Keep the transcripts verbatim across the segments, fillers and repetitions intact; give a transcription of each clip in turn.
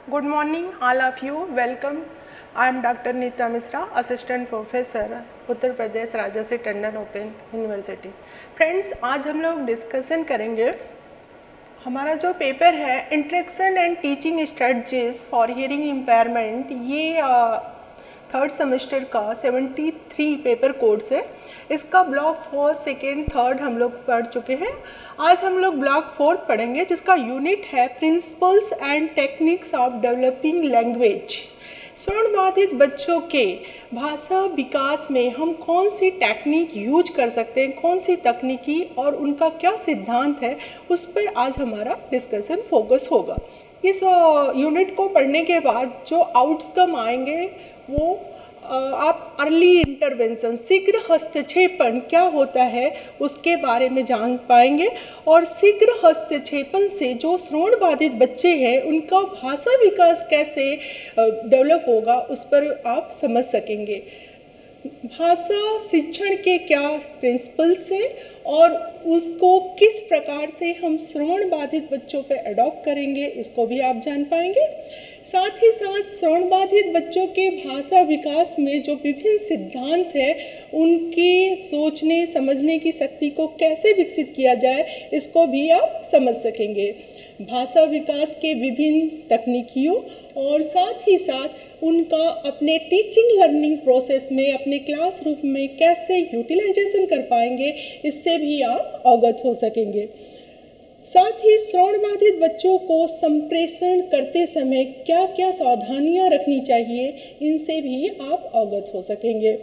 Good morning, all of you. Welcome. I am Doctor Nita Misra, Assistant Professor, Uttar Pradesh Rajarshi Tandon open university. Friends, आज हम लोग discussion करेंगे हमारा जो पेपर है interaction and teaching strategies for hearing impairment, ये third semester का तिहत्तर पेपर कोर्स है। इसका ब्लॉक फोर सेकेंड थर्ड हम लोग पढ़ चुके हैं। आज हम लोग ब्लॉक फोर्थ पढ़ेंगे, जिसका यूनिट है principles and techniques of developing language. श्रवणबाधित बच्चों के भाषा विकास में हम कौन सी टेक्निक यूज कर सकते हैं, कौन सी तकनीकी और उनका क्या सिद्धांत है, उस पर आज हमारा डिस्कशन फोकस होगा। इस यूनिट को पढ़ने के बाद जो आउटकम आएंगे वो आप अर्ली इंटरवेंशन, शीघ्र हस्तक्षेपण क्या होता है उसके बारे में जान पाएंगे, और शीघ्र हस्तक्षेपण से जो श्रवण बाधित बच्चे हैं उनका भाषा विकास कैसे डेवलप होगा उस पर आप समझ सकेंगे। भाषा शिक्षण के क्या प्रिंसिपल्स हैं और उसको किस प्रकार से हम श्रवण बाधित बच्चों पर अडॉप्ट करेंगे, इसको भी आप जान पाएंगे। साथ ही साथ श्रवण बाधित बच्चों के भाषा विकास में जो विभिन्न सिद्धांत हैं, उनके सोचने समझने की शक्ति को कैसे विकसित किया जाए, इसको भी आप समझ सकेंगे। भाषा विकास के विभिन्न तकनीकियों और साथ ही साथ उनका अपने टीचिंग लर्निंग प्रोसेस में, अपने क्लासरूम में कैसे यूटिलाइजेशन कर पाएंगे, इससे भी आप अवगत हो सकेंगे। साथ ही श्रवण बाधित बच्चों को संप्रेषण करते समय क्या क्या सावधानियां रखनी चाहिए, इनसे भी आप अवगत हो सकेंगे।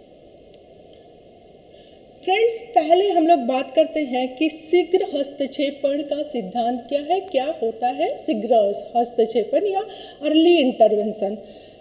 फ्रेंड्स, पहले हम लोग बात करते हैं कि शीघ्र हस्तक्षेपण का सिद्धांत क्या है, क्या होता है शीघ्र हस्तक्षेपण या अर्ली इंटरवेंशन।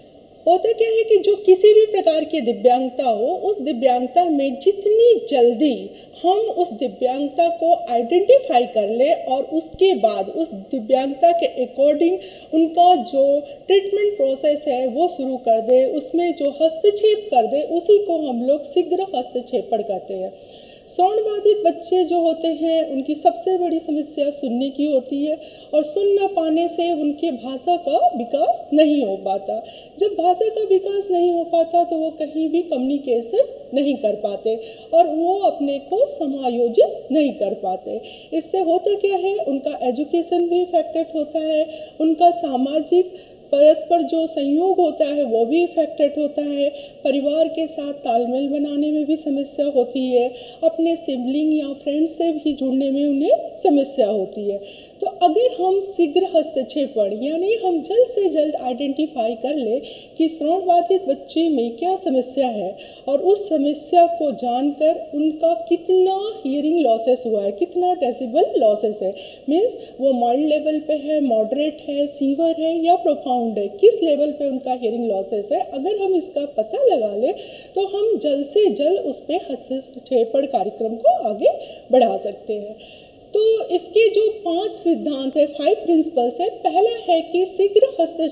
होता क्या है कि जो किसी भी प्रकार की दिव्यांगता हो, उस दिव्यांगता में जितनी जल्दी हम उस दिव्यांगता को आइडेंटिफाई कर ले और उसके बाद उस दिव्यांगता के अकॉर्डिंग उनका जो ट्रीटमेंट प्रोसेस है वो शुरू कर दे, उसमें जो हस्तक्षेप कर दे, उसी को हम लोग शीघ्र हस्तक्षेपण कहते हैं। श्रवण बाधित बच्चे जो होते हैं उनकी सबसे बड़ी समस्या सुनने की होती है, और सुन न पाने से उनके भाषा का विकास नहीं हो पाता। जब भाषा का विकास नहीं हो पाता तो वो कहीं भी कम्युनिकेशन नहीं कर पाते और वो अपने को समायोजित नहीं कर पाते। इससे होता क्या है, उनका एजुकेशन भी इफेक्टेड होता है, उनका सामाजिक परस्पर जो संयोग होता है वो भी इफेक्टेड होता है, परिवार के साथ तालमेल बनाने में भी समस्या होती है, अपने सिबलिंग या फ्रेंड से भी जुड़ने में उन्हें समस्या होती है। तो अगर हम शीघ्र हस्तक्षेपण यानी हम जल्द से जल्द आइडेंटिफाई कर ले कि श्रवण बाधित बच्चे में क्या समस्या है और उस समस्या को जानकर उनका कितना हियरिंग लॉसेस हुआ है, कितना डेसिबल लॉसेस है, मीन्स वो माइल्ड लेवल पे है, मॉडरेट है, सीवर है या प्रोफाउंड है, किस लेवल पे उनका हियरिंग लॉसेस है, अगर हम इसका पता लगा ले तो हम जल्द से जल्द उस पर हस्तक्षेपण कार्यक्रम को आगे बढ़ा सकते हैं। तो इसके जो पांच सिद्धांत है, फाइव प्रिंसिपल्स है। पहला है कि शीघ्र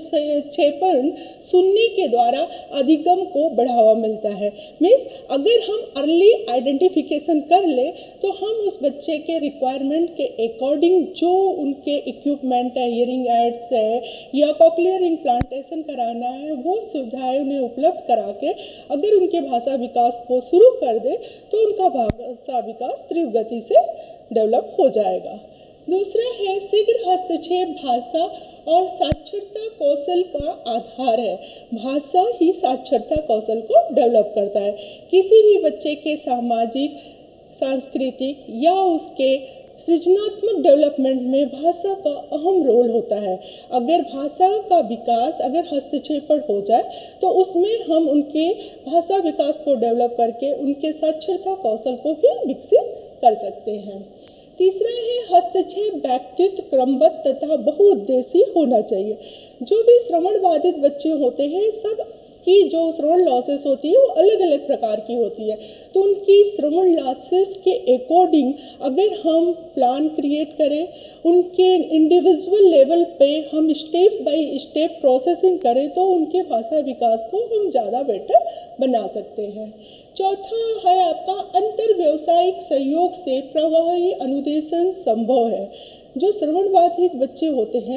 हस्तक्षेपण सुनने के द्वारा अधिगम को बढ़ावा मिलता है। मीन्स अगर हम अर्ली आइडेंटिफिकेशन कर ले तो हम उस बच्चे के रिक्वायरमेंट के अकॉर्डिंग जो उनके इक्विपमेंट है, हियरिंग एड्स है या कॉक्लियर इम्प्लांटेशन कराना है, वो सुविधाएं उन्हें उपलब्ध करा के अगर उनके भाषा विकास को शुरू कर दे तो उनका भाषा विकास तीव्र गति से डेवलप हो जाएगा। दूसरा है शीघ्र हस्तक्षेप भाषा और साक्षरता कौशल का आधार है। भाषा ही साक्षरता कौशल को डेवलप करता है। किसी भी बच्चे के सामाजिक, सांस्कृतिक या उसके सृजनात्मक डेवलपमेंट में भाषा का अहम रोल होता है। अगर भाषा का विकास, अगर हस्तक्षेपण हो जाए तो उसमें हम उनके भाषा विकास को डेवलप करके उनके साक्षरता कौशल को भी विकसित कर सकते हैं। तीसरा है हस्तक्षेप व्यक्तित्व क्रमबद्ध तथा बहुउद्देशीय होना चाहिए। जो भी श्रवण बाधित बच्चे होते हैं, सब की जो श्रवण लॉसेस होती है वो अलग अलग प्रकार की होती है, तो उनकी श्रवण लॉसेस के अकॉर्डिंग अगर हम प्लान क्रिएट करें, उनके इंडिविजुअल लेवल पे हम स्टेप बाय स्टेप प्रोसेसिंग करें तो उनके भाषा विकास को हम ज़्यादा बेटर बना सकते हैं। चौथा है आपका अंतर व्यावसायिक सहयोग से प्रभावी अनुदेशन संभव है। जो श्रवण बाधित बच्चे होते हैं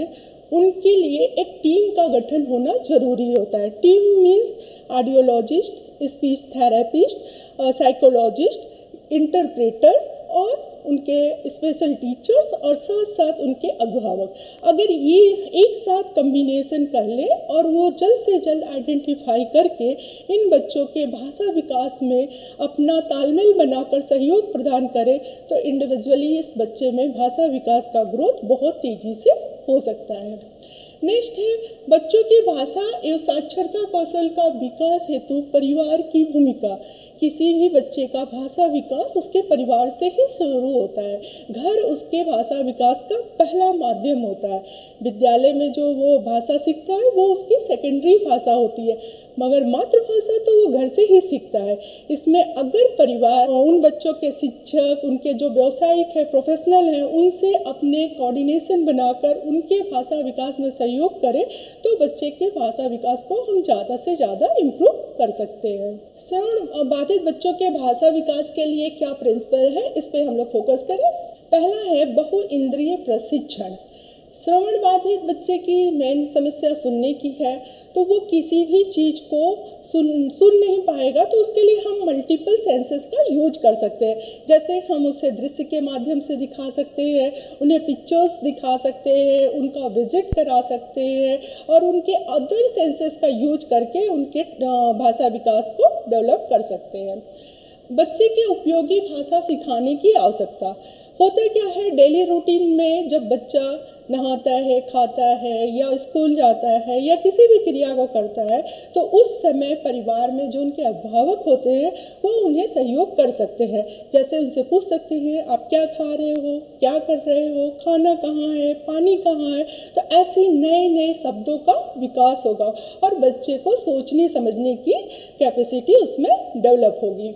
उनके लिए एक टीम का गठन होना जरूरी होता है। Team means audiologist, speech therapist, psychologist, interpreter और उनके स्पेशल टीचर्स और साथ साथ उनके अभिभावक। अगर ये एक साथ कम्बिनेशन कर ले और वो जल्द से जल्द आइडेंटिफाई करके इन बच्चों के भाषा विकास में अपना तालमेल बनाकर सहयोग प्रदान करे तो इंडिविजुअली इस बच्चे में भाषा विकास का ग्रोथ बहुत तेज़ी से हो सकता है। नेक्स्ट है बच्चों की भाषा एवं साक्षरता कौशल का विकास हेतु परिवार की भूमिका। किसी भी बच्चे का भाषा विकास उसके परिवार से ही शुरू होता है। घर उसके भाषा विकास का पहला माध्यम होता है। विद्यालय में जो वो भाषा सीखता है वो उसकी सेकेंडरी भाषा होती है, मगर मातृभाषा तो वो घर से ही सीखता है। इसमें अगर परिवार उन बच्चों के शिक्षक, उनके जो व्यावसायिक है, प्रोफेशनल हैं, उनसे अपने कोऑर्डिनेशन बनाकर उनके भाषा विकास में सहयोग करें तो बच्चे के भाषा विकास को हम ज़्यादा से ज़्यादा इम्प्रूव कर सकते हैं। श्रवण बाधित बच्चों के भाषा विकास के लिए क्या प्रिंसिपल है, इस पर हम लोग फोकस करें। पहला है बहु इंद्रिय प्रशिक्षण। श्रवण बाधित बच्चे की मेन समस्या सुनने की है, तो वो किसी भी चीज़ को सुन सुन नहीं पाएगा, तो उसके लिए हम मल्टीपल सेंसेस का यूज कर सकते हैं। जैसे हम उसे दृश्य के माध्यम से दिखा सकते हैं, उन्हें पिक्चर्स दिखा सकते हैं, उनका विजिट करा सकते हैं और उनके अदर सेंसेस का यूज करके उनके भाषा विकास को डेवलप कर सकते हैं। बच्चे के उपयोगी भाषा सिखाने की आवश्यकता। होता क्या है, डेली रूटीन में जब बच्चा नहाता है, खाता है या स्कूल जाता है या किसी भी क्रिया को करता है, तो उस समय परिवार में जो उनके अभिभावक होते हैं वो उन्हें सहयोग कर सकते हैं। जैसे उनसे पूछ सकते हैं आप क्या खा रहे हो, क्या कर रहे हो, खाना कहाँ है, पानी कहाँ है। तो ऐसे नए नए शब्दों का विकास होगा और बच्चे को सोचने समझने की कैपेसिटी उसमें डेवलप होगी।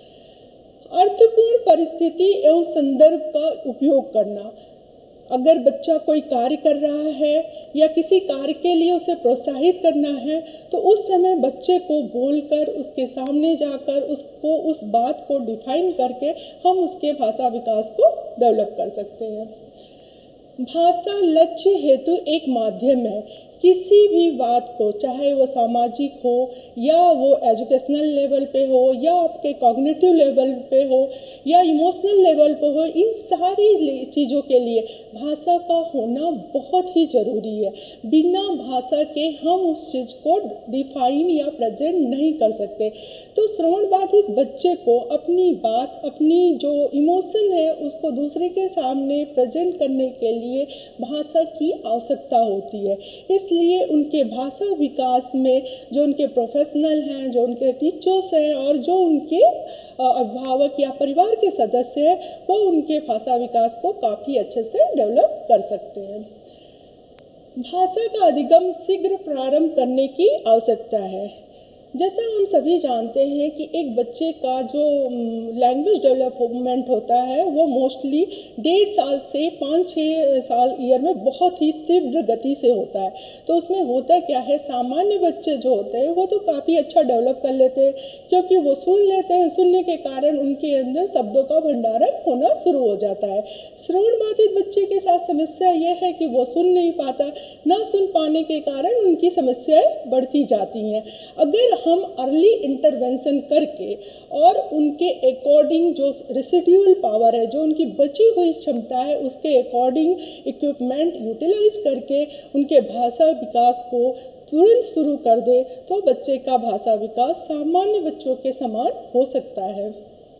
अर्थपूर्ण परिस्थिति एवं संदर्भ का उपयोग करना। अगर बच्चा कोई कार्य कर रहा है या किसी कार्य के लिए उसे प्रोत्साहित करना है, तो उस समय बच्चे को बोलकर उसके सामने जाकर उसको उस बात को डिफाइन करके हम उसके भाषा विकास को डेवलप कर सकते हैं। भाषा लक्ष्य हेतु एक माध्यम है। किसी भी बात को, चाहे वो सामाजिक हो या वो एजुकेशनल लेवल पे हो या आपके कॉग्निटिव लेवल पे हो या इमोशनल लेवल पे हो, इन सारी चीज़ों के लिए भाषा का होना बहुत ही ज़रूरी है। बिना भाषा के हम उस चीज़ को डिफाइन या प्रेजेंट नहीं कर सकते। तो श्रवण बाधित बच्चे को अपनी बात, अपनी जो इमोशन है उसको दूसरे के सामने प्रेजेंट करने के लिए भाषा की आवश्यकता होती है। इसलिए उनके भाषा विकास में जो उनके प्रोफेशनल हैं, जो उनके टीचर्स हैं और जो उनके अभिभावक या परिवार के सदस्य हैं, वो उनके भाषा विकास को काफ़ी अच्छे से डेवलप कर सकते हैं। भाषा का अधिगम शीघ्र प्रारंभ करने की आवश्यकता है। जैसा हम सभी जानते हैं कि एक बच्चे का जो लैंग्वेज डेवलपमेंट होता है वो मोस्टली डेढ़ साल से पाँच छः साल ईयर में बहुत ही तीव्र गति से होता है। तो उसमें होता क्या है, सामान्य बच्चे जो होते हैं वो तो काफ़ी अच्छा डेवलप कर लेते हैं, क्योंकि वो सुन लेते हैं, सुनने के कारण उनके अंदर शब्दों का भंडारण होना शुरू हो जाता है। श्रवण बाधित बच्चे के साथ समस्या यह है कि वो सुन नहीं पाता, ना सुन पाने के कारण उनकी समस्याएं बढ़ती जाती हैं। अगर हम अर्ली इंटरवेंशन करके और उनके अकॉर्डिंग जो रेसिडुअल पावर है, जो उनकी बची हुई क्षमता है, उसके अकॉर्डिंग इक्विपमेंट यूटिलाइज करके उनके भाषा विकास को तुरंत शुरू कर दे तो बच्चे का भाषा विकास सामान्य बच्चों के समान हो सकता है।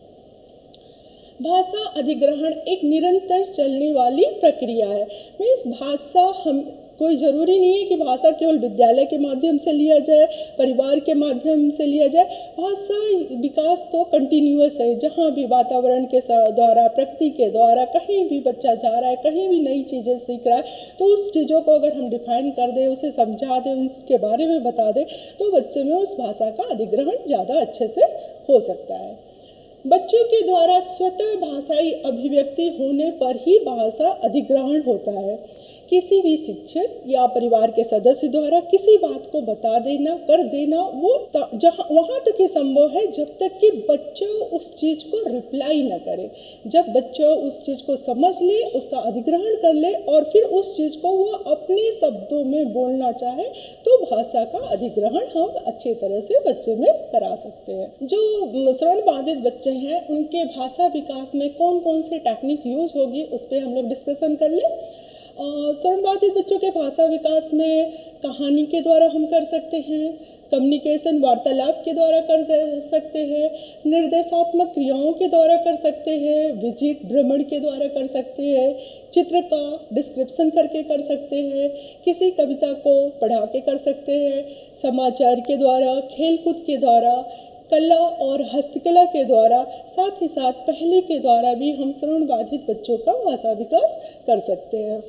भाषा अधिग्रहण एक निरंतर चलने वाली प्रक्रिया है। मीन्स भाषा हम कोई ज़रूरी नहीं है कि भाषा केवल विद्यालय के माध्यम से लिया जाए, परिवार के माध्यम से लिया जाए। भाषा विकास तो कंटिन्यूअस है। जहाँ भी वातावरण के द्वारा, प्रकृति के द्वारा कहीं भी बच्चा जा रहा है, कहीं भी नई चीज़ें सीख रहा है, तो उस चीज़ों को अगर हम डिफाइन कर दें, उसे समझा दें, उसके बारे में बता दें, तो बच्चे में उस भाषा का अधिग्रहण ज़्यादा अच्छे से हो सकता है। बच्चों के द्वारा स्वतः भाषाई अभिव्यक्ति होने पर ही भाषा अधिग्रहण होता है। किसी भी शिक्षक या परिवार के सदस्य द्वारा किसी बात को बता देना, कर देना, वो जहाँ वहाँ तक ही संभव है जब तक कि बच्चा उस चीज़ को रिप्लाई न करे। जब बच्चा उस चीज़ को समझ ले, उसका अधिग्रहण कर ले और फिर उस चीज़ को वो अपने शब्दों में बोलना चाहे तो भाषा का अधिग्रहण हम अच्छी तरह से बच्चे में करा सकते हैं। जो श्रवण बाधित बच्चे हैं उनके भाषा विकास में कौन कौन से टेक्निक यूज होगी उस पर हम लोग डिस्कशन कर लें। श्रवण बाधित बच्चों के भाषा विकास में कहानी के द्वारा हम कर सकते हैं, कम्युनिकेशन वार्तालाप के द्वारा कर सकते हैं, निर्देशात्मक क्रियाओं के द्वारा कर सकते हैं, विजिट भ्रमण के द्वारा कर सकते हैं, चित्र का डिस्क्रिप्शन करके कर सकते हैं, किसी कविता को पढ़ा के कर सकते हैं, समाचार के द्वारा, खेलकूद के द्वारा, कला और हस्तकला के द्वारा, साथ ही साथ पहले के द्वारा भी हम श्रवण बाधित बच्चों का भाषा विकास कर सकते हैं।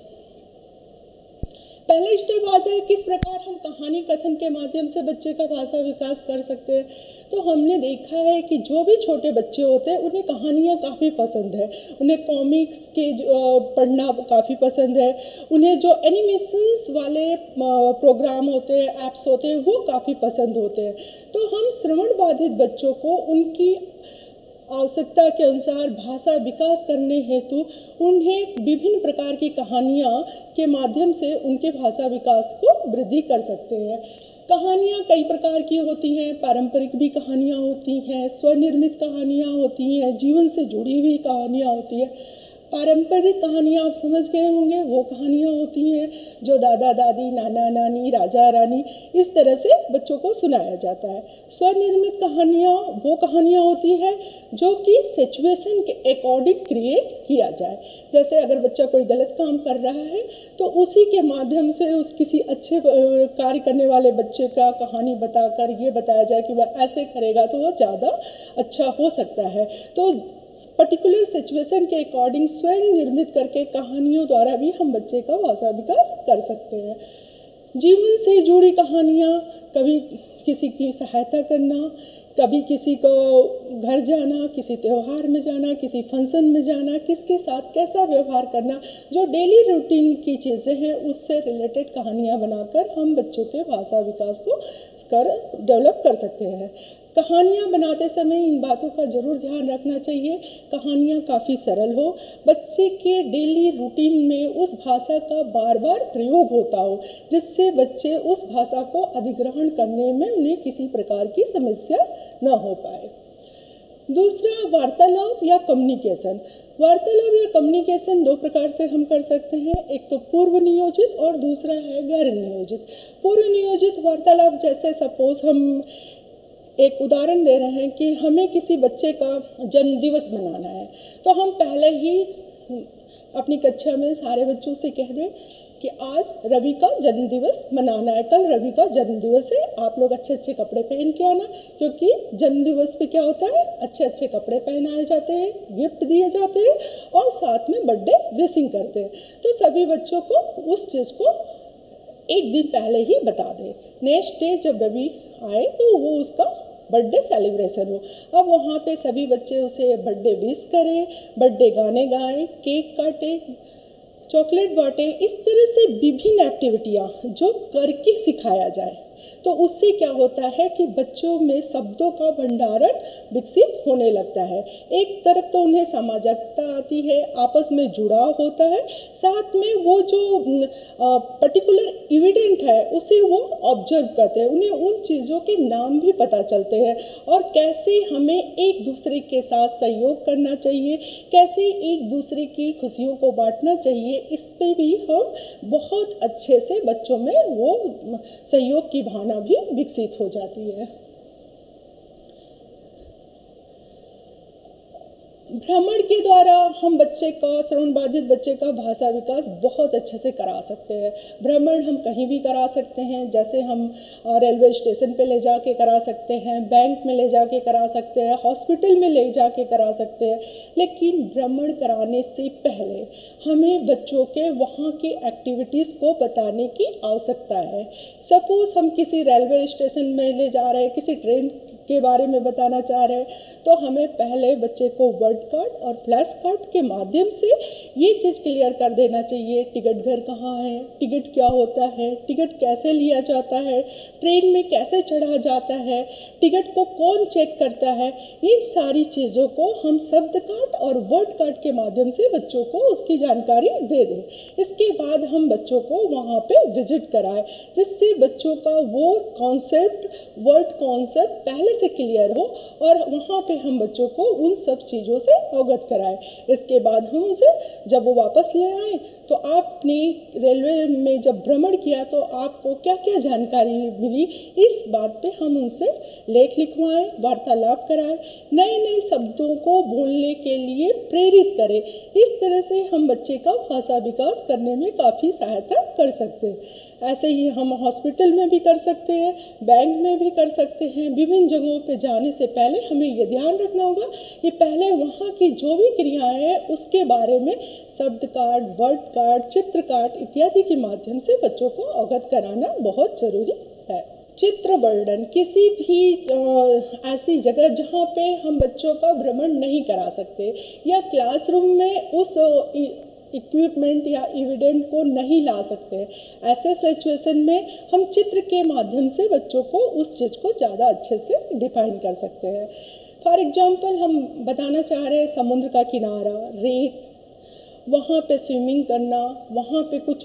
पहला स्टेप आ जाए किस प्रकार हम कहानी कथन के माध्यम से बच्चे का भाषा विकास कर सकते हैं। तो हमने देखा है कि जो भी छोटे बच्चे होते हैं उन्हें कहानियाँ काफ़ी पसंद है, उन्हें कॉमिक्स के पढ़ना काफ़ी पसंद है, उन्हें जो एनिमेशंस वाले प्रोग्राम होते हैं, ऐप्स होते हैं, वो काफ़ी पसंद होते हैं। तो हम श्रवण बाधित बच्चों को उनकी आवश्यकता के अनुसार भाषा विकास करने हेतु उन्हें विभिन्न प्रकार की कहानियाँ के माध्यम से उनके भाषा विकास को वृद्धि कर सकते हैं। कहानियाँ कई प्रकार की होती हैं, पारंपरिक भी कहानियाँ होती हैं, स्वनिर्मित कहानियाँ होती हैं, जीवन से जुड़ी हुई कहानियाँ होती हैं। पारंपरिक कहानियाँ आप समझ गए होंगे, वो कहानियाँ होती हैं जो दादा दादी, नाना नानी, राजा रानी इस तरह से बच्चों को सुनाया जाता है। स्वनिर्मित कहानियाँ वो कहानियाँ होती है जो कि सिचुएशन के अकॉर्डिंग क्रिएट किया जाए। जैसे अगर बच्चा कोई गलत काम कर रहा है तो उसी के माध्यम से उस किसी अच्छे कार्य करने वाले बच्चे का कहानी बताकर ये बताया जाए कि वह ऐसे करेगा तो वह ज़्यादा अच्छा हो सकता है। तो पर्टिकुलर सिचुएशन के अकॉर्डिंग स्वयं निर्मित करके कहानियों द्वारा भी हम बच्चे का भाषा विकास कर सकते हैं। जीवन से जुड़ी कहानियाँ, कभी किसी की सहायता करना, कभी किसी को घर जाना, किसी त्यौहार में जाना, किसी फंक्शन में जाना, किसके साथ कैसा व्यवहार करना, जो डेली रूटीन की चीज़ें हैं उससे रिलेटेड कहानियाँ बनाकर हम बच्चों के भाषा विकास को कर डेवलप कर सकते हैं। कहानियाँ बनाते समय इन बातों का ज़रूर ध्यान रखना चाहिए, कहानियाँ काफ़ी सरल हो, बच्चे के डेली रूटीन में उस भाषा का बार बार प्रयोग होता हो, जिससे बच्चे उस भाषा को अधिग्रहण करने में उन्हें किसी प्रकार की समस्या न हो पाए। दूसरा, वार्तालाप या कम्युनिकेशन। वार्तालाप या कम्युनिकेशन दो प्रकार से हम कर सकते हैं, एक तो पूर्व नियोजित और दूसरा है गैर नियोजित। पूर्व नियोजित वार्तालाप जैसे सपोज हम एक उदाहरण दे रहे हैं कि हमें किसी बच्चे का जन्मदिवस मनाना है, तो हम पहले ही अपनी कक्षा में सारे बच्चों से कह दें कि आज रवि का जन्मदिवस मनाना है, कल रवि का जन्मदिवस है, आप लोग अच्छे अच्छे कपड़े पहन के आना, क्योंकि जन्मदिवस पे क्या होता है, अच्छे अच्छे कपड़े पहनाए जाते हैं, गिफ्ट दिए जाते हैं और साथ में बर्थडे विशिंग करते हैं। तो सभी बच्चों को उस चीज़ को एक दिन पहले ही बता दें। नेक्स्ट डे जब रवि आए तो वो उसका बर्थडे सेलिब्रेशन हो। अब वहाँ पे सभी बच्चे उसे बर्थडे विश करें, बर्थडे गाने गाएं, केक काटें, चॉकलेट बांटें, इस तरह से विभिन्न एक्टिविटियाँ जो करके सिखाया जाए, तो उससे क्या होता है कि बच्चों में शब्दों का भंडारण विकसित होने लगता है। एक तरफ तो उन्हें सामाजिकता आती है, आपस में जुड़ाव होता है, साथ में वो जो पर्टिकुलर इवेंट है उसे वो ऑब्जर्व करते हैं, उन्हें उन चीज़ों के नाम भी पता चलते हैं और कैसे हमें एक दूसरे के साथ सहयोग करना चाहिए, कैसे एक दूसरे की खुशियों को बांटना चाहिए, इस पे भी हम बहुत अच्छे से बच्चों में वो सहयोग की भावना भी विकसित हो जाती है। भ्रमण के द्वारा हम बच्चे का, श्रवण बाधित बच्चे का भाषा विकास बहुत अच्छे से करा सकते हैं। भ्रमण हम कहीं भी करा सकते हैं, जैसे हम रेलवे स्टेशन पे ले जाके करा सकते हैं, बैंक में ले जाके करा सकते हैं, हॉस्पिटल में ले जाके करा सकते हैं, लेकिन भ्रमण कराने से पहले हमें बच्चों के वहाँ की एक्टिविटीज़ को बताने की आवश्यकता है। सपोज हम किसी रेलवे स्टेशन में ले जा रहे हैं, किसी ट्रेन के बारे में बताना चाह रहे हैं, तो हमें पहले बच्चे को वर्ड कार्ड और फ्लैश कार्ड के माध्यम से ये चीज़ क्लियर कर देना चाहिए। टिकट घर कहाँ है, टिकट क्या होता है, टिकट कैसे लिया जाता है, ट्रेन में कैसे चढ़ा जाता है, टिकट को कौन चेक करता है, इन सारी चीज़ों को हम शब्द कार्ड और वर्ड कार्ड के माध्यम से बच्चों को उसकी जानकारी दे दें। इसके बाद हम बच्चों को वहाँ पे विजिट कराएं, जिससे बच्चों का वो कॉन्सेप्ट वर्ड कॉन्सेप्ट पहले से क्लियर हो और वहाँ पे हम बच्चों को उन सब चीज़ों से अवगत कराएं। इसके बाद हम उसे जब वो वापस ले आए तो आपने रेलवे में जब भ्रमण किया तो आपको क्या क्या जानकारी मिली, इस बात पे हम उनसे लेख लिखवाएं, वार्तालाप कराएं, नए नए शब्दों को बोलने के लिए प्रेरित करें। इस तरह से हम बच्चे का भाषा विकास करने में काफ़ी सहायता कर सकते हैं। ऐसे ही हम हॉस्पिटल में भी कर सकते हैं, बैंक में भी कर सकते हैं। विभिन्न जगहों पे जाने से पहले हमें ये ध्यान रखना होगा कि पहले वहाँ की जो भी क्रियाएं हैं उसके बारे में शब्द कार्ड, वर्ड कार्ड, चित्र कार्ड इत्यादि के माध्यम से बच्चों को अवगत कराना बहुत ज़रूरी है। चित्र वर्णन, किसी भी ऐसी जगह जहाँ पे हम बच्चों का भ्रमण नहीं करा सकते या क्लासरूम में उस इक्विपमेंट या एविडेंट को नहीं ला सकते, ऐसे सिचुएशन में हम चित्र के माध्यम से बच्चों को उस चीज़ को ज़्यादा अच्छे से डिफाइन कर सकते हैं। फॉर एग्जांपल हम बताना चाह रहे हैं समुद्र का किनारा, रेत, वहाँ पे स्विमिंग करना, वहाँ पे कुछ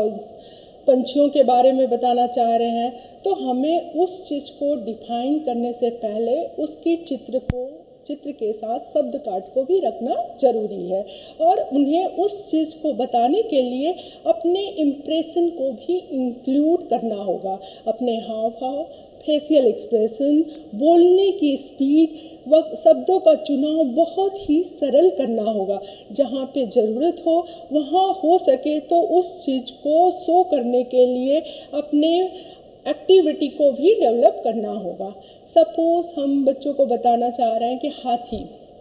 पंछियों के बारे में बताना चाह रहे हैं, तो हमें उस चीज़ को डिफाइन करने से पहले उसके चित्र को चित्र के साथ शब्द कार्ड को भी रखना जरूरी है और उन्हें उस चीज़ को बताने के लिए अपने इम्प्रेशन को भी इंक्लूड करना होगा। अपने हाव भाव, फेशियल एक्सप्रेशन, बोलने की स्पीड व शब्दों का चुनाव बहुत ही सरल करना होगा। जहाँ पे ज़रूरत हो वहाँ हो सके तो उस चीज़ को शो करने के लिए अपने एक्टिविटी को भी डेवलप करना होगा। सपोज हम बच्चों को बताना चाह रहे हैं कि हाथी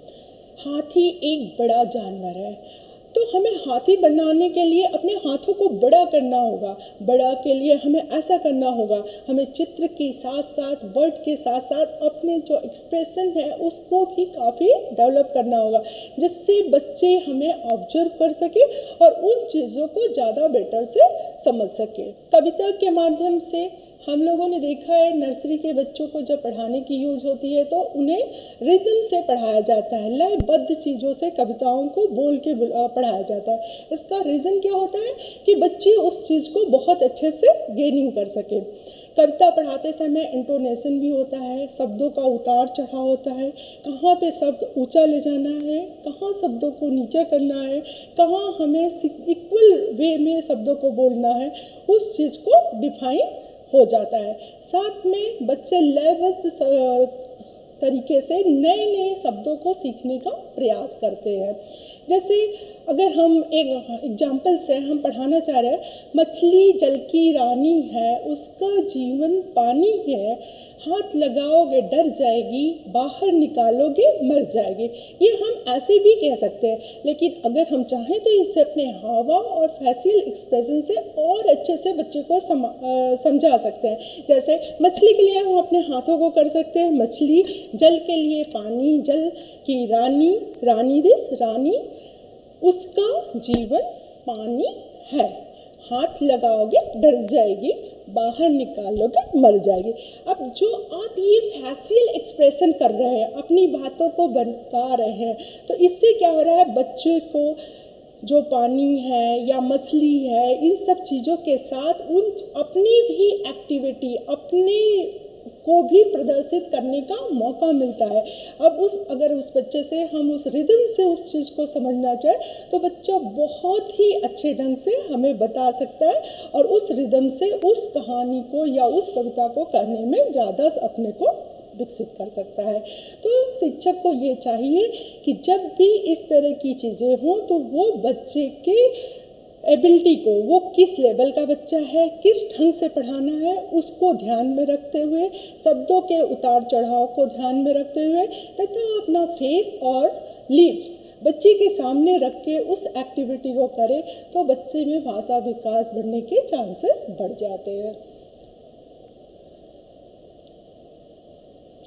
हाथी एक बड़ा जानवर है, तो हमें हाथी बनाने के लिए अपने हाथों को बड़ा करना होगा। बड़ा के लिए हमें ऐसा करना होगा, हमें चित्र के साथ साथ वर्ड के साथ साथ अपने जो एक्सप्रेशन है उसको भी काफ़ी डेवलप करना होगा, जिससे बच्चे हमें ऑब्जर्व कर सके और उन चीज़ों को ज़्यादा बेटर से समझ सके। कविता के माध्यम से हम लोगों ने देखा है नर्सरी के बच्चों को जब पढ़ाने की यूज़ होती है तो उन्हें रिदम से पढ़ाया जाता है, लयबद्ध चीज़ों से कविताओं को बोल के पढ़ाया जाता है। इसका रीज़न क्या होता है कि बच्चे उस चीज़ को बहुत अच्छे से गेनिंग कर सके। कविता पढ़ाते समय इंटोनेशन भी होता है, शब्दों का उतार चढ़ाव होता है, कहाँ पे शब्द ऊंचा ले जाना है, कहाँ शब्दों को नीचे करना है, कहाँ हमें इक्वल वे में शब्दों को बोलना है, उस चीज़ को डिफाइन हो जाता है। साथ में बच्चे लयबद्ध तरीके से नए नए शब्दों को सीखने का प्रयास करते हैं। जैसे अगर हम एक एग्जाम्पल से हम पढ़ाना चाह रहे हैं, मछली जल की रानी है, उसका जीवन पानी है, हाथ लगाओगे डर जाएगी, बाहर निकालोगे मर जाएगी। ये हम ऐसे भी कह सकते हैं, लेकिन अगर हम चाहें तो इससे अपने हावा और फेशियल एक्सप्रेशन से और अच्छे से बच्चे को सम, आ, समझा सकते हैं। जैसे मछली के लिए हम अपने हाथों को कर सकते हैं, मछली, जल के लिए पानी, जल की रानी, रानी दिस रानी, उसका जीवन पानी है, हाथ लगाओगे डर जाएगी, बाहर निकालोगे मर जाएगी। अब जो आप ये फेशियल एक्सप्रेशन कर रहे हैं, अपनी बातों को बता रहे हैं, तो इससे क्या हो रहा है, बच्चे को जो पानी है या मछली है, इन सब चीज़ों के साथ उन अपनी भी एक्टिविटी, अपने को भी प्रदर्शित करने का मौका मिलता है। अब उस अगर उस बच्चे से हम उस रिदम से उस चीज़ को समझना चाहें तो बच्चा बहुत ही अच्छे ढंग से हमें बता सकता है और उस रिदम से उस कहानी को या उस कविता को कहने में ज़्यादा अपने को विकसित कर सकता है। तो शिक्षक को ये चाहिए कि जब भी इस तरह की चीज़ें हों तो वो बच्चे के एबिलिटी को, वो किस लेवल का बच्चा है, किस ढंग से पढ़ाना है, उसको ध्यान में रखते हुए, शब्दों के उतार चढ़ाव को ध्यान में रखते हुए तथा अपना फेस और लिप्स बच्चे के सामने रख के उस एक्टिविटी को करे तो बच्चे में भाषा विकास बढ़ने के चांसेस बढ़ जाते हैं।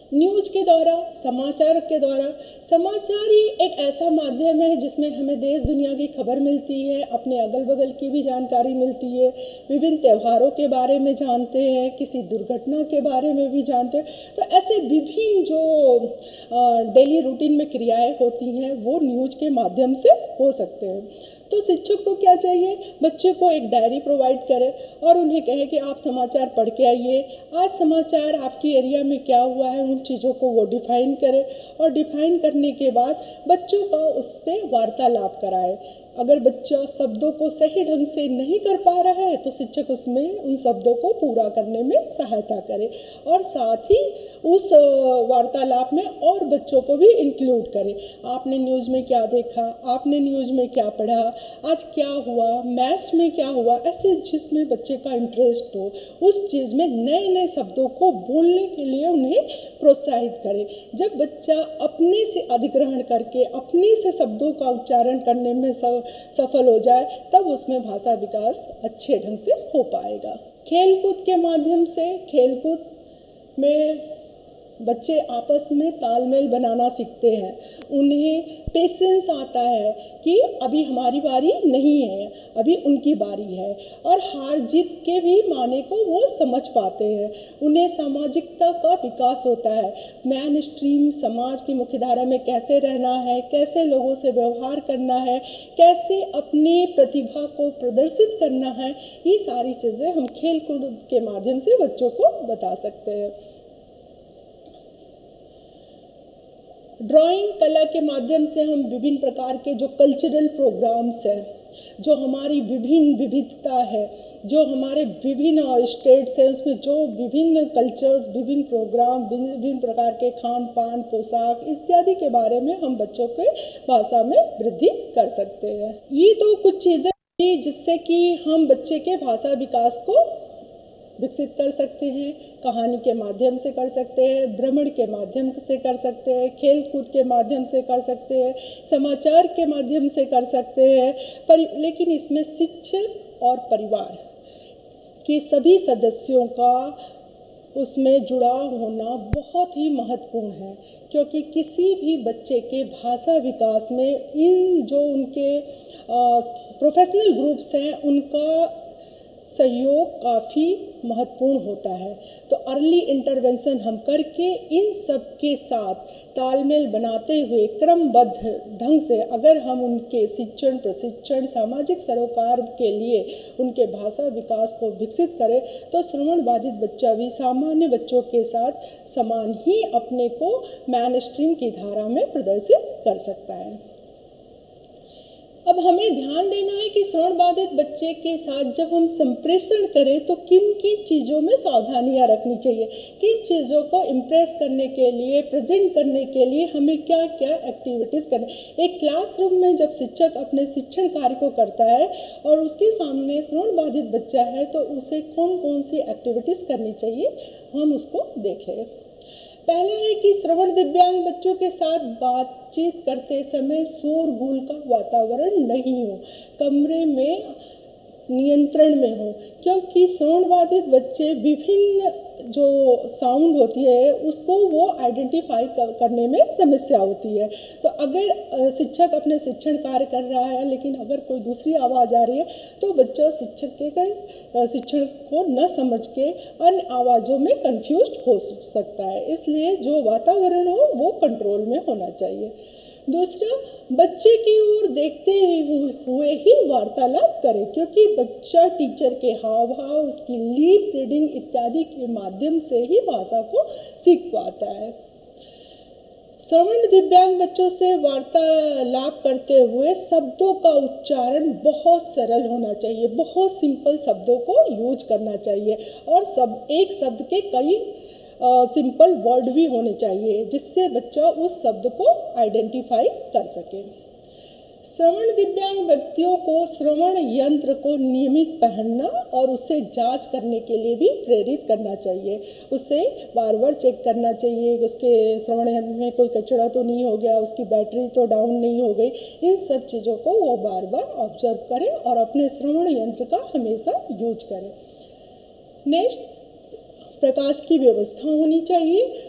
न्यूज़ के द्वारा, समाचार के द्वारा। समाचार ही एक ऐसा माध्यम है जिसमें हमें देश दुनिया की खबर मिलती है, अपने अगल बगल की भी जानकारी मिलती है, विभिन्न त्योहारों के बारे में जानते हैं, किसी दुर्घटना के बारे में भी जानते हैं। तो ऐसे विभिन्न जो डेली रूटीन में क्रियाएं होती हैं वो न्यूज़ के माध्यम से हो सकते हैं। तो शिक्षक को क्या चाहिए, बच्चे को एक डायरी प्रोवाइड करे और उन्हें कहे कि आप समाचार पढ़ के आइए, आज समाचार आपकी एरिया में क्या हुआ है, उन चीज़ों को वो डिफाइन करे और डिफाइन करने के बाद बच्चों का उस पर वार्तालाप कराए। अगर बच्चा शब्दों को सही ढंग से नहीं कर पा रहा है तो शिक्षक उसमें उन शब्दों को पूरा करने में सहायता करे और साथ ही उस वार्तालाप में और बच्चों को भी इंक्लूड करे। आपने न्यूज़ में क्या देखा, आपने न्यूज़ में क्या पढ़ा, आज क्या हुआ, मैच में क्या हुआ, ऐसे जिसमें बच्चे का इंटरेस्ट हो उस चीज़ में नए नए शब्दों को बोलने के लिए उन्हें प्रोत्साहित करे। जब बच्चा अपने से अधिग्रहण करके अपने से शब्दों का उच्चारण करने में सफल हो जाए तब उसमें भाषा विकास अच्छे ढंग से हो पाएगा। खेलकूद के माध्यम से, खेलकूद में बच्चे आपस में तालमेल बनाना सीखते हैं, उन्हें पेशेंस आता है कि अभी हमारी बारी नहीं है, अभी उनकी बारी है और हार जीत के भी माने को वो समझ पाते हैं। उन्हें सामाजिकता का विकास होता है, मेन स्ट्रीम समाज की मुख्यधारा में कैसे रहना है, कैसे लोगों से व्यवहार करना है, कैसे अपनी प्रतिभा को प्रदर्शित करना है, ये सारी चीज़ें हम खेल कूद के माध्यम से बच्चों को बता सकते हैं। ड्राइंग कला के माध्यम से हम विभिन्न प्रकार के जो कल्चरल प्रोग्राम्स हैं, जो हमारी विभिन्न विविधता है, जो हमारे विभिन्न स्टेट्स हैं उसमें जो विभिन्न कल्चर्स, विभिन्न प्रोग्राम, विभिन्न प्रकार के खान पान, पोशाक इत्यादि के बारे में हम बच्चों के भाषा में वृद्धि कर सकते हैं। ये तो कुछ चीज़ें जिससे कि हम बच्चे के भाषा विकास को विकसित कर सकते हैं, कहानी के माध्यम से कर सकते हैं, भ्रमण के माध्यम से कर सकते हैं, खेल कूद के माध्यम से कर सकते हैं, समाचार के माध्यम से कर सकते हैं। पर लेकिन इसमें शिक्षक और परिवार के सभी सदस्यों का उसमें जुड़ाव होना बहुत ही महत्वपूर्ण है, क्योंकि किसी भी बच्चे के भाषा विकास में इन जो उनके प्रोफेशनल ग्रुप्स हैं उनका सहयोग काफ़ी महत्वपूर्ण होता है। तो अर्ली इंटरवेंशन हम करके इन सब के साथ तालमेल बनाते हुए क्रमबद्ध ढंग से अगर हम उनके शिक्षण, प्रशिक्षण, सामाजिक सरोकार के लिए उनके भाषा विकास को विकसित करें तो श्रवण बाधित बच्चा भी सामान्य बच्चों के साथ समान ही अपने को मेन स्ट्रीम की धारा में प्रदर्शित कर सकता है। अब हमें ध्यान देना है कि श्रवण बाधित बच्चे के साथ जब हम संप्रेषण करें तो किन किन चीज़ों में सावधानियां रखनी चाहिए, किन चीज़ों को इम्प्रेस करने के लिए, प्रेजेंट करने के लिए हमें क्या क्या एक्टिविटीज़ करनी। एक क्लासरूम में जब शिक्षक अपने शिक्षण कार्य को करता है और उसके सामने श्रवण बाधित बच्चा है तो उसे कौन कौन सी एक्टिविटीज़ करनी चाहिए हम उसको देख लें। पहला है कि श्रवण दिव्यांग बच्चों के साथ बातचीत करते समय शोरगुल का वातावरण नहीं हो, कमरे में नियंत्रण में हो, क्योंकि श्रवण बाधित बच्चे विभिन्न जो साउंड होती है उसको वो आइडेंटिफाई करने में समस्या होती है। तो अगर शिक्षक अपने शिक्षण कार्य कर रहा है लेकिन अगर कोई दूसरी आवाज़ आ रही है तो बच्चा शिक्षक के शिक्षण को न समझ के अन्य आवाज़ों में कंफ्यूज हो सकता है, इसलिए जो वातावरण हो वो कंट्रोल में होना चाहिए। दूसरा, बच्चे की ओर देखते हुए ही वार्तालाप करें, क्योंकि बच्चा टीचर के हाव भाव, उसकी लिप रीडिंग इत्यादि के माध्यम से ही भाषा को सीख पाता है। श्रवण दिव्यांग बच्चों से वार्तालाप करते हुए शब्दों का उच्चारण बहुत सरल होना चाहिए, बहुत सिंपल शब्दों को यूज करना चाहिए और सब एक शब्द के कई सिंपल वर्ड भी होने चाहिए जिससे बच्चा उस शब्द को आइडेंटिफाई कर सके। श्रवण दिव्यांग व्यक्तियों को श्रवण यंत्र को नियमित पहनना और उसे जांच करने के लिए भी प्रेरित करना चाहिए, उसे बार बार चेक करना चाहिए कि उसके श्रवण यंत्र में कोई कचरा तो नहीं हो गया, उसकी बैटरी तो डाउन नहीं हो गई। इन सब चीज़ों को वो बार बार ऑब्जर्व करें और अपने श्रवण यंत्र का हमेशा यूज करें। नेक्स्ट, प्रकाश की व्यवस्था होनी चाहिए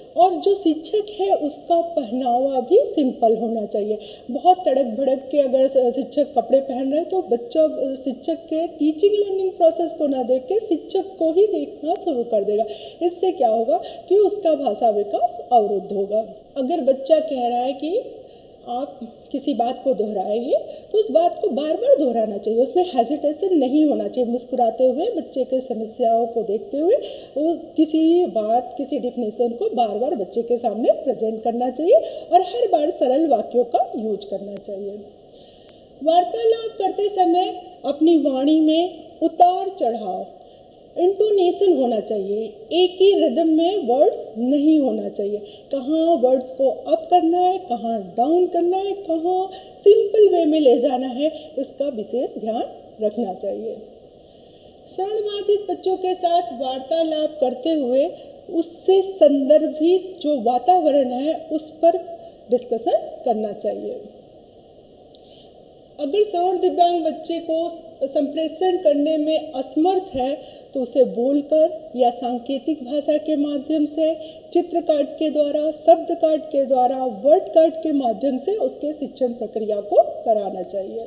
और जो शिक्षक है उसका पहनावा भी सिंपल होना चाहिए। बहुत तड़क भड़क के अगर शिक्षक कपड़े पहन रहे हैं तो बच्चा शिक्षक के टीचिंग लर्निंग प्रोसेस को ना देख के शिक्षक को ही देखना शुरू कर देगा। इससे क्या होगा कि उसका भाषा विकास अवरुद्ध होगा। अगर बच्चा कह रहा है कि आप किसी बात को दोहराइए तो उस बात को बार बार दोहराना चाहिए, उसमें हेजिटेशन नहीं होना चाहिए। मुस्कुराते हुए बच्चे के समस्याओं को देखते हुए वो किसी बात किसी डिफिनेशन को बार बार बच्चे के सामने प्रेजेंट करना चाहिए और हर बार सरल वाक्यों का यूज करना चाहिए। वार्तालाप करते समय अपनी वाणी में उतार चढ़ाव इंटोनेशन होना चाहिए, एक ही रिदम में वर्ड्स नहीं होना चाहिए। कहाँ वर्ड्स को अप करना है, कहाँ डाउन करना है, कहाँ सिंपल वे में ले जाना है, इसका विशेष ध्यान रखना चाहिए। श्रवणबाधित बच्चों के साथ वार्तालाप करते हुए उससे संदर्भित जो वातावरण है उस पर डिस्कशन करना चाहिए। अगर श्रवण दिव्यांग बच्चे को संप्रेषण करने में असमर्थ है तो उसे बोलकर या सांकेतिक भाषा के माध्यम से, चित्र कार्ड के द्वारा, शब्द कार्ड के द्वारा, वर्ड कार्ड के माध्यम से उसके शिक्षण प्रक्रिया को कराना चाहिए।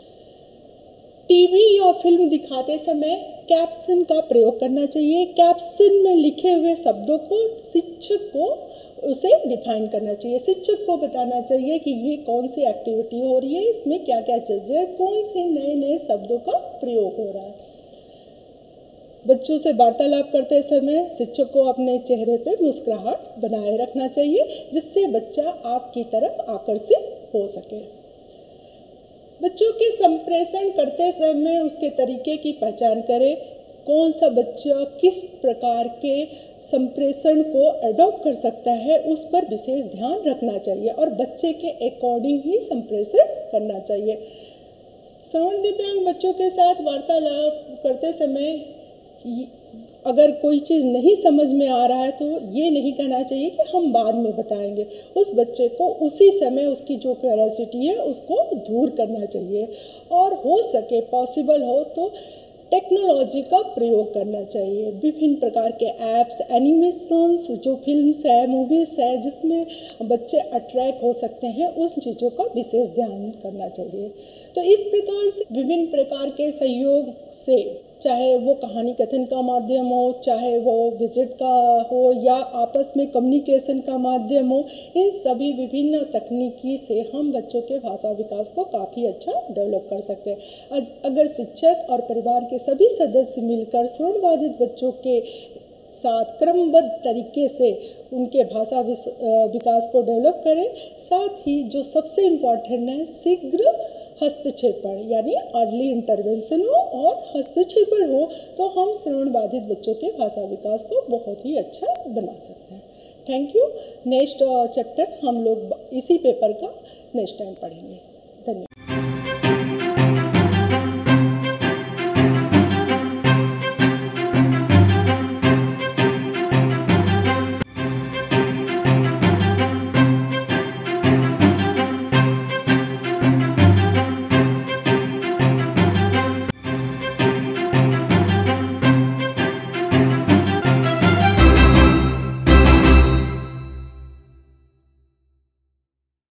टीवी या फिल्म दिखाते समय कैप्शन का प्रयोग करना चाहिए। कैप्शन में लिखे हुए शब्दों को शिक्षक को उसे डिफाइन करना चाहिए। शिक्षक को बताना चाहिए कि ये कौन सी एक्टिविटी हो रही है, इसमें क्या क्या चीज़ें हैं, कौन से नए नए शब्दों का प्रयोग हो रहा है। बच्चों से वार्तालाप करते समय शिक्षक को अपने चेहरे पे मुस्कुराहट बनाए रखना चाहिए जिससे बच्चा आपकी तरफ आकर्षित हो सके। बच्चों के संप्रेषण करते समय उसके तरीके की पहचान करें। कौन सा बच्चा किस प्रकार के संप्रेषण को अडॉप्ट कर सकता है उस पर विशेष ध्यान रखना चाहिए और बच्चे के अकॉर्डिंग ही संप्रेषण करना चाहिए। श्रवण दिव्यांग बच्चों के साथ वार्तालाप करते समय अगर कोई चीज़ नहीं समझ में आ रहा है तो ये नहीं कहना चाहिए कि हम बाद में बताएंगे। उस बच्चे को उसी समय उसकी जो क्यूरियोसिटी है उसको दूर करना चाहिए और हो सके पॉसिबल हो तो टेक्नोलॉजी का प्रयोग करना चाहिए। विभिन्न प्रकार के ऐप्स, एनिमेशंस, जो फिल्म्स है, मूवीज़ है जिसमें बच्चे अट्रैक्ट हो सकते हैं, उन चीज़ों का विशेष ध्यान करना चाहिए। तो इस प्रकार से विभिन्न प्रकार के सहयोग से, चाहे वो कहानी कथन का माध्यम हो, चाहे वो विजिट का हो या आपस में कम्युनिकेशन का माध्यम हो, इन सभी विभिन्न तकनीकी से हम बच्चों के भाषा विकास को काफ़ी अच्छा डेवलप कर सकते हैं। अगर शिक्षक और परिवार के सभी सदस्य मिलकर श्रवणबाधित बच्चों के साथ क्रमबद्ध तरीके से उनके भाषा विकास को डेवलप करें, साथ ही जो सबसे इम्पॉर्टेंट है शीघ्र हस्तक्षेपण यानी अर्ली इंटरवेंशन हो और हस्तक्षेपण हो तो हम श्रवण बाधित बच्चों के भाषा विकास को बहुत ही अच्छा बना सकते हैं। Thank you. नेक्स्ट चैप्टर हम लोग इसी पेपर का नेक्स्ट टाइम पढ़ेंगे।